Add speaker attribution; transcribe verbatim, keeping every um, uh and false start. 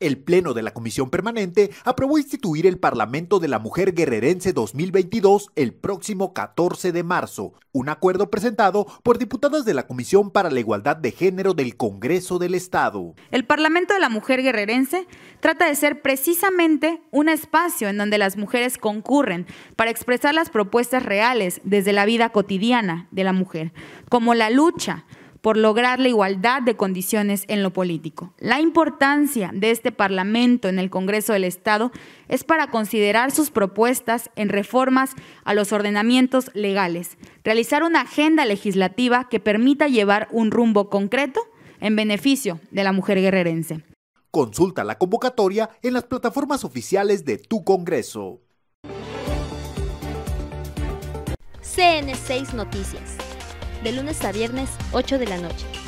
Speaker 1: El Pleno de la Comisión Permanente aprobó instituir el Parlamento de la Mujer Guerrerense dos mil veintidós el próximo catorce de marzo, un acuerdo presentado por diputadas de la Comisión para la Igualdad de Género del Congreso del Estado.
Speaker 2: El Parlamento de la Mujer Guerrerense trata de ser precisamente un espacio en donde las mujeres concurren para expresar las propuestas reales desde la vida cotidiana de la mujer, como la lucha por lograr la igualdad de condiciones en lo político. La importancia de este Parlamento en el Congreso del Estado es para considerar sus propuestas en reformas a los ordenamientos legales, realizar una agenda legislativa que permita llevar un rumbo concreto en beneficio de la mujer guerrerense.
Speaker 1: Consulta la convocatoria en las plataformas oficiales de tu Congreso.
Speaker 3: C N seis Noticias. De lunes a viernes, ocho de la noche.